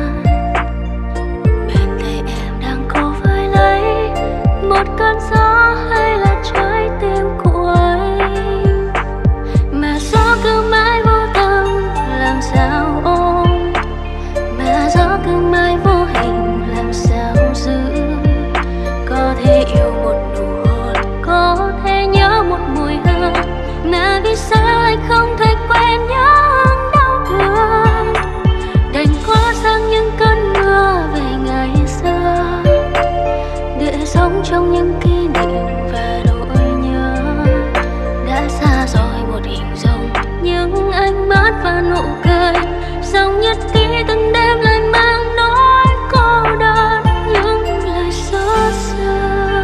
Bên tay em đang cố với lấy một cơn gió hay là trái tim của anh, mà gió cứ mãi vô tâm làm sao ôm, mà gió cứ mãi vô hình làm sao giữ. Có thể yêu một nụ hôn, có thể nhớ một mùi hương, mà vì sao lại không thể quên những đau thương. Đành quá sang những cơn mưa về ngày xưa, để sống trong những kỷ niệm và nỗi nhớ. Đã xa rồi một hình dung, những ánh mắt và nụ cười, dòng nhật ký từng đêm lại mang nỗi cô đơn, những lời xót xa.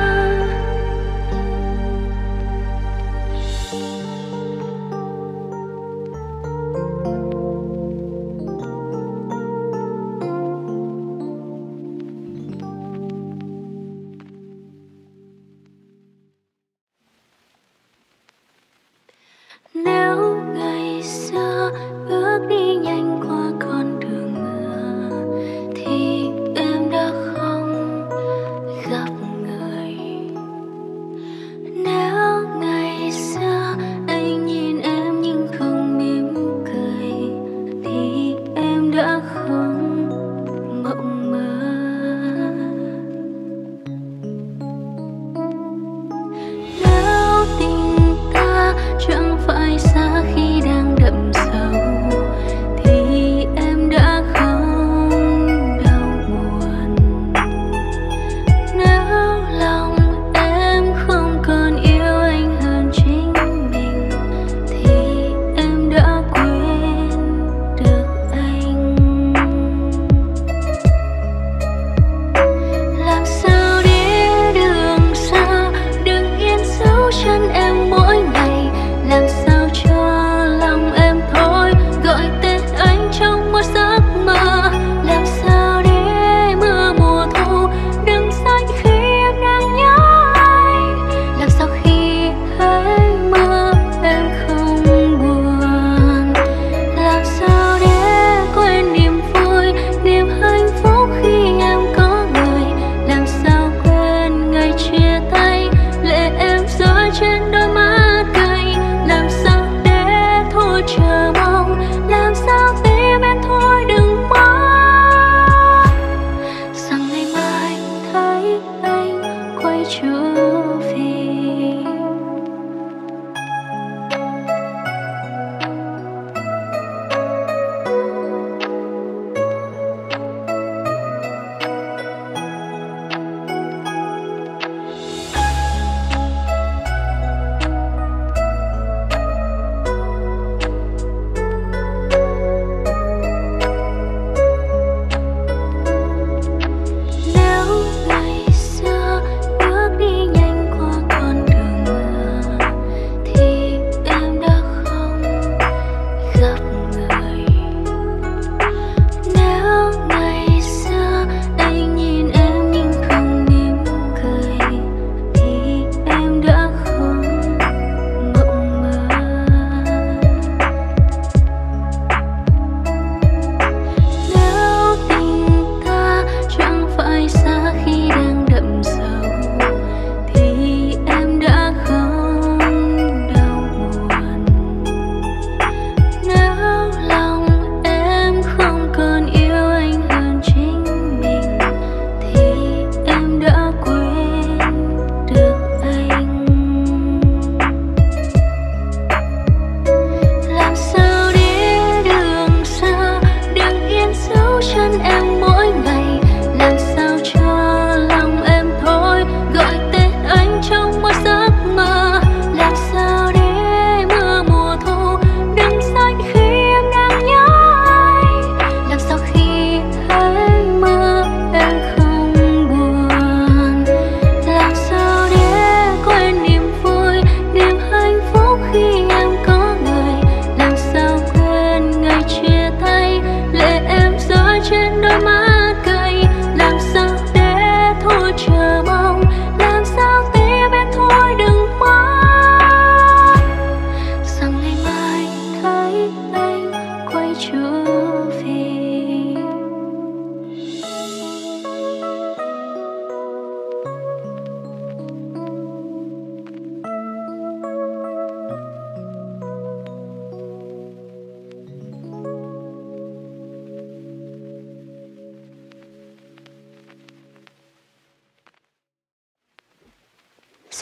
Nếu ngày xưa bước đi nhanh qua con đường mưa thì em đã không gặp người. Nếu ngày xưa anh nhìn em nhưng không mỉm cười thì em đã không mộng mơ. Nếu tình ta chẳng phải xa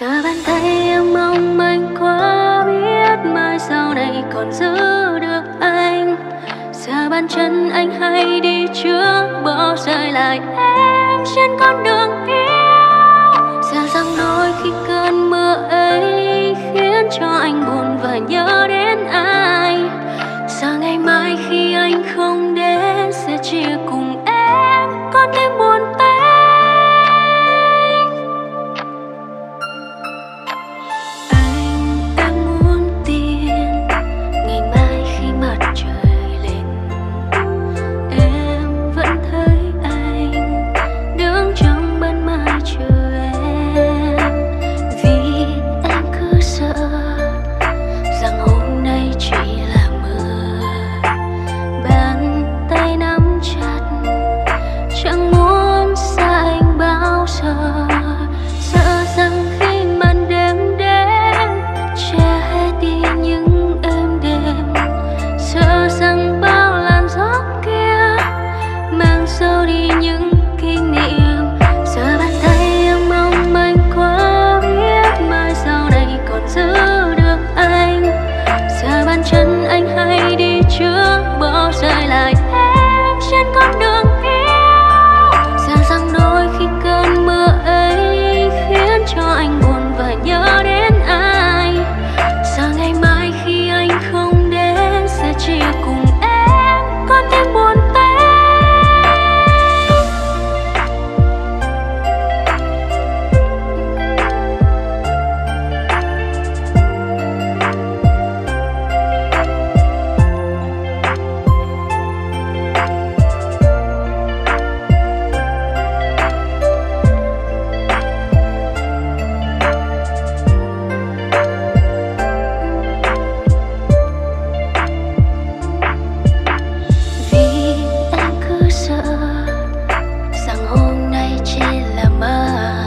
Giờ bàn tay em mong manh quá, biết mai sau này còn giữ được anh. Giờ bàn chân anh hay đi trước, bỏ rơi lại em trên con đường yêu. Giờ rằng đôi khi cơn mưa ấy khiến cho anh buồn và nhớ đến ai. Giờ ngày mai khi anh không đến sẽ chia cùng em con tim buồn tênh. Anh em muốn tiền ngày mai khi mặt trời lên, em vẫn thấy anh đứng trong ban mai chờ em. Vì em cứ sợ rằng hôm nay chỉ là mơ, bàn tay nắm chặt chẳng muốn xa anh bao giờ. Sợ rằng khi màn đêm đến che hết đi những êm đềm, sợ rằng bao làn gió kia mang sâu đi những kỷ niệm. Giờ bàn tay em mong manh quá, biết mai sau này còn giữ được anh. Giờ bàn chân anh hay đi trước, bỏ rơi lại em trên con đường yêu. Giờ rằng đôi khi cơn mưa ấy khiến cho anh buồn và nhớ đến ai. Giờ ngày mai khi anh không đến sẽ chia cùng em con tim buồn tênh. Vì em cứ sợ rằng hôm nay chỉ là mơ,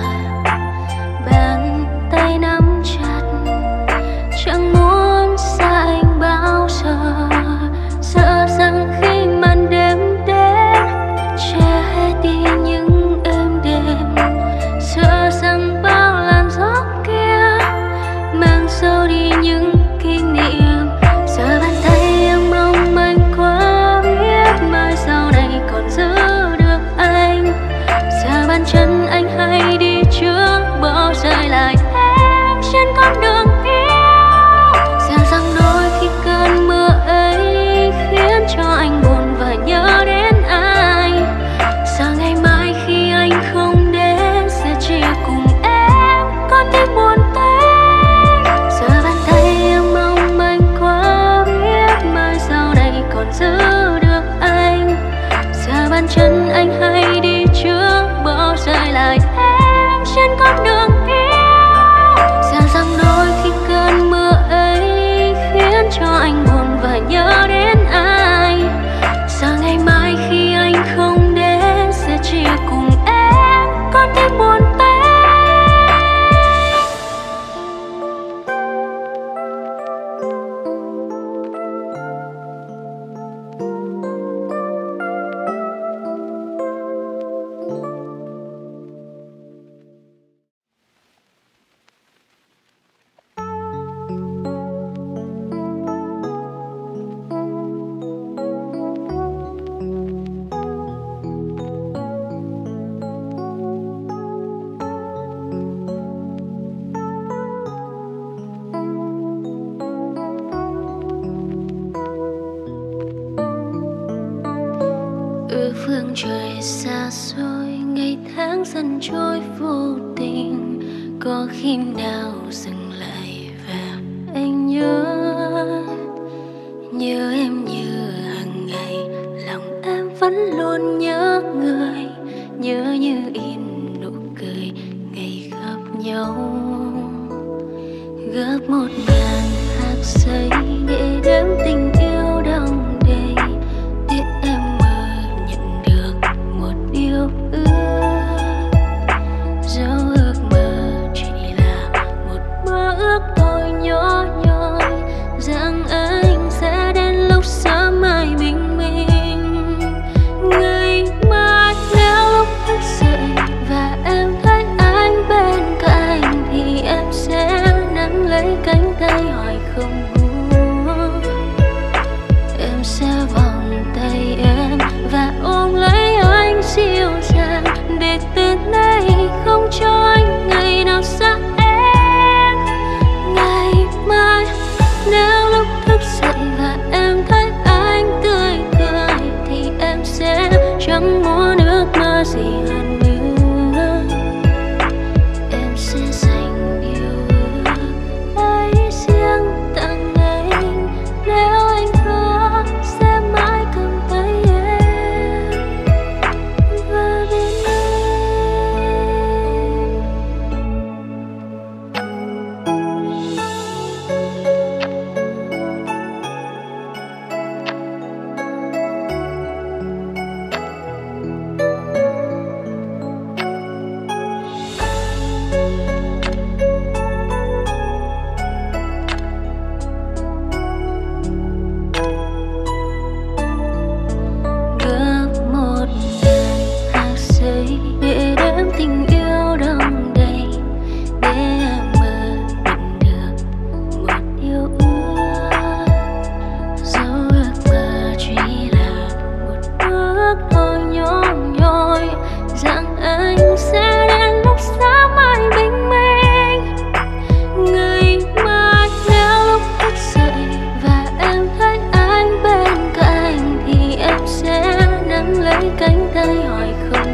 bàn tay nắm chặt chẳng muốn xa anh bao giờ. Sợ rằng khi màn đêm đến che hết đi những êm đềm, sợ rằng bao làn gió kia mang sâu đi những kỷ niệm. Giờ bàn tay em mong manh quá, biết mai sau này còn giữ được anh. Giờ bàn chân anh hay đi trước, bỏ rơi lại em trên con đường yêu. Giờ rằng đôi khi cơn mưa ấy khiến cho anh buồn và nhớ đến ai. Giờ ngày mai khi anh không đến sẽ chia cùng em con tim buồn tênh. Giờ bàn tay em mong manh quá, biết mai sau này còn giữ được anh. Giờ bàn chân anh hay đi trước, bỏ rơi lại em trên con đường yêu. Giờ rằng đôi khi cơn mưa ấy khiến cho anh buồn và nhớ đến ai. Giờ ngày mai khi anh không đến sẽ chia cùng em con tim buồn tênh. Ở phương trời xa xôi, ngày tháng dần trôi vô tình. Có khi nào dừng lại và anh nhớ, nhớ em như hàng ngày. Lòng em vẫn luôn nhớ người, nhớ như in nụ cười ngày gặp nhau. Gấp một ngàn hạt giấy để đếm tình yêu đong đầy, để em mơ nhận được một điều ước. Dẫu ước mơ chỉ là một mơ ước thôi nhỏ nhoi, rằng anh sẽ đến lúc sớm mai bình minh. Ngày mai nếu lúc thức dậy và em thấy anh bên cạnh thì em không muốn. Em sẽ vòng tay em và ôm lấy anh dịu dàng, để từ nay không cho anh ngày nào xa em. Ngày mai nếu lúc thức dậy và em thấy anh tươi cười, thì em sẽ chẳng muốn ước mơ gì hơn nữa. Em sẽ dành điều ước ấy riêng tặng anh, nếu anh hứa sẽ mãi cầm tay em và bên để đếm tình yêu đong đầy, để em mơ nhận được một điều ước. Dẫu ước mơ chỉ là một bước thôi nhỏ nhoi, rằng anh sẽ đến lúc sáng mai bình minh. Ngày mai nếu lúc thức dậy và em thấy anh bên cạnh, thì em sẽ nắm lấy cánh tay hỏi không.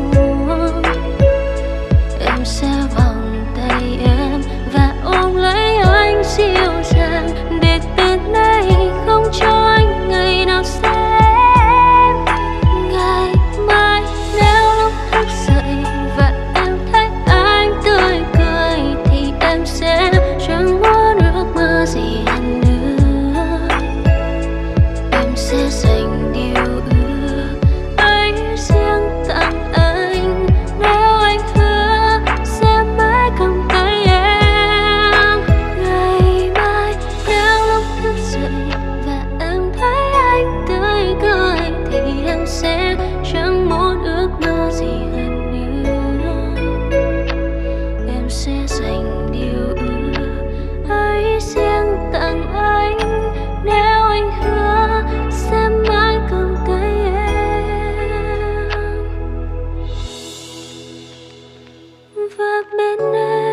Em sẽ vòng tay em và ôm lấy anh dịu dàng, để từ nay không cho anh ngày nào xa em. Ngày mai nếu lúc thức dậy và em thấy anh tươi cười, thì em sẽ chẳng muốn ước mơ gì hơn nữa. Em sẽ dành điều ước ấy riêng tặng anh, nếu anh hứa sẽ mãi cầm tay em. Ngày mai nếu lúc thức dậy và em thấy anh tươi cười, thì em sẽ chẳng muốn ước mơ gì hơn nữa. Em sẽ dành điều ước ấy riêng tặng anh, nếu anh hứa sẽ mãi cầm tay em và bên em.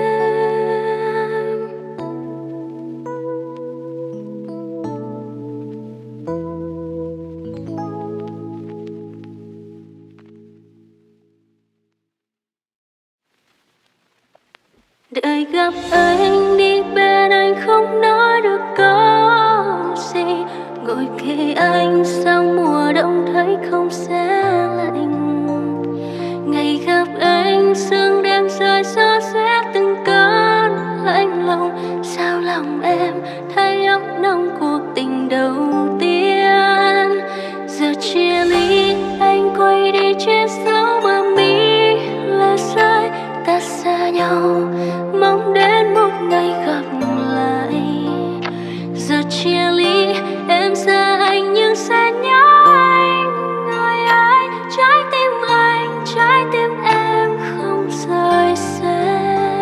Đợi gặp anh, đi bên anh không nói được câu gì, ngồi kề anh sang mùa đông thấy không xe lạnh. Ngày gặp anh sương đêm rơi gió rét từng cơn lạnh lòng, sao lòng em thấy ấm nồng cuộc tình đầu tiên. Giờ chia ly anh quay đi trên dấu bờ mi là rơi, ta xa nhau mong đến một ngày gặp lại. Giờ chia ly em xa anh nhưng sẽ nhớ anh, người ấy trái tim anh, trái tim em không rời xa.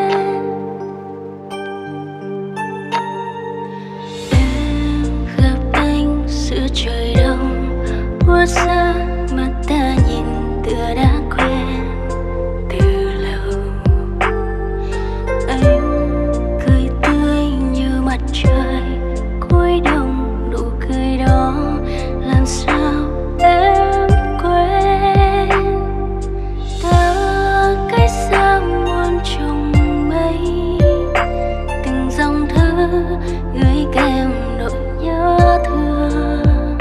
Em gặp anh giữa trời đông buốt giá, mà ta nhìn tựa đã quen từ lâu. Anh cười tươi như mặt trời cuối đông, nụ cười đó làm sao em quên. Ta cách xa muôn trùng mây, từng dòng thư gửi kèm nỗi nhớ thương.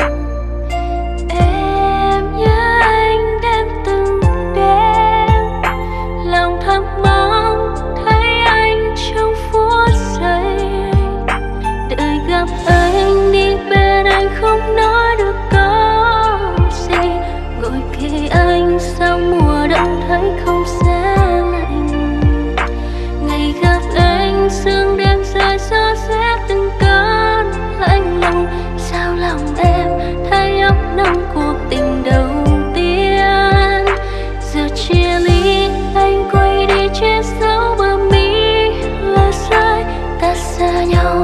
Em nhớ anh đêm từng đêm, lòng thầm mong thấy anh trong phút giây. Đợi gặp anh, đi bên anh không nói được câu gì, ngồi kề anh sau mùa đông thấy không xe lạnh. Ngày gặp anh sương đêm rơi gió rét từng cơn lạnh lòng, sao lòng em thấy ấm nồng cuộc tình đầu tiên. Giờ chia ly anh quay đi trên dấu bờ mi là rơi, ta xa nhau